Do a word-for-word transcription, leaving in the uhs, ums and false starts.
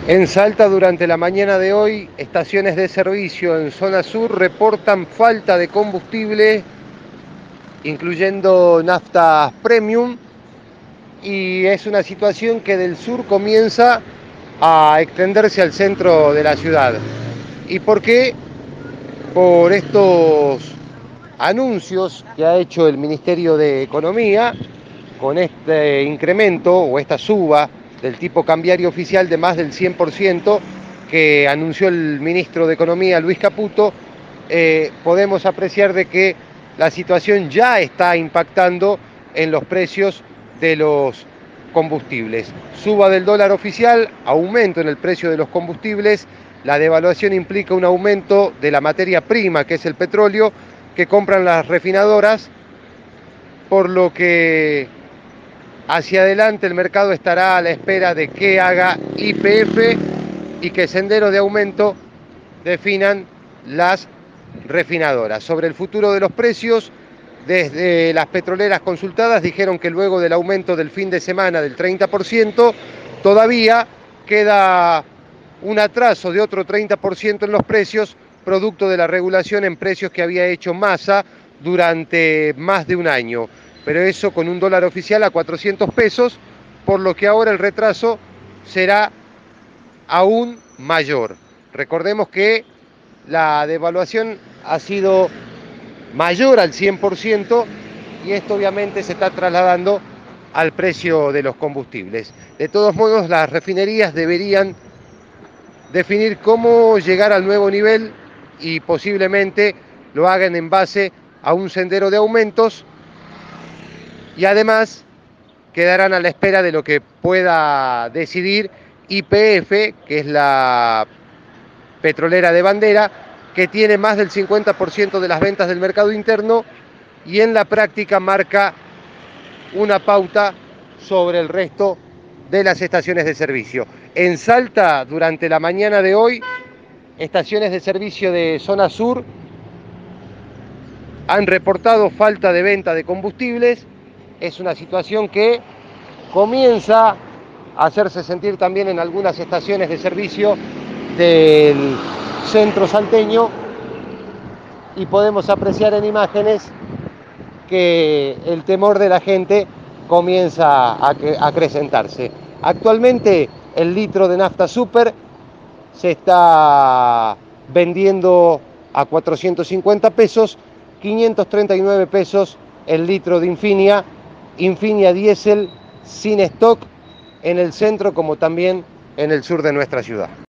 En Salta, durante la mañana de hoy, estaciones de servicio en zona sur reportan falta de combustible, incluyendo naftas premium, y es una situación que del sur comienza a extenderse al centro de la ciudad. ¿Y por qué? Por estos anuncios que ha hecho el Ministerio de Economía con este incremento o esta suba del tipo cambiario oficial de más del cien por ciento que anunció el ministro de Economía, Luis Caputo. Eh, podemos apreciar de que la situación ya está impactando en los precios de los combustibles. Suba del dólar oficial, aumento en el precio de los combustibles. La devaluación implica un aumento de la materia prima, que es el petróleo, que compran las refinadoras, por lo que hacia adelante el mercado estará a la espera de que haga Y P F y que sendero de aumento definan las refinadoras. Sobre el futuro de los precios, desde las petroleras consultadas dijeron que luego del aumento del fin de semana del treinta por ciento, todavía queda un atraso de otro treinta por ciento en los precios, producto de la regulación en precios que había hecho Massa durante más de un año. Pero eso con un dólar oficial a cuatrocientos pesos, por lo que ahora el retraso será aún mayor. Recordemos que la devaluación ha sido mayor al cien por ciento y esto obviamente se está trasladando al precio de los combustibles. De todos modos, las refinerías deberían definir cómo llegar al nuevo nivel y posiblemente lo hagan en base a un sendero de aumentos, y además quedarán a la espera de lo que pueda decidir Y P F, que es la petrolera de bandera, que tiene más del cincuenta por ciento de las ventas del mercado interno y en la práctica marca una pauta sobre el resto de las estaciones de servicio. En Salta, durante la mañana de hoy, estaciones de servicio de zona sur han reportado falta de venta de combustibles. Es una situación que comienza a hacerse sentir también en algunas estaciones de servicio del centro salteño, y podemos apreciar en imágenes que el temor de la gente comienza a acrecentarse. Actualmente el litro de nafta super se está vendiendo a cuatrocientos cincuenta pesos, quinientos treinta y nueve pesos el litro de Infinia, Infinia Diesel sin stock en el centro como también en el sur de nuestra ciudad.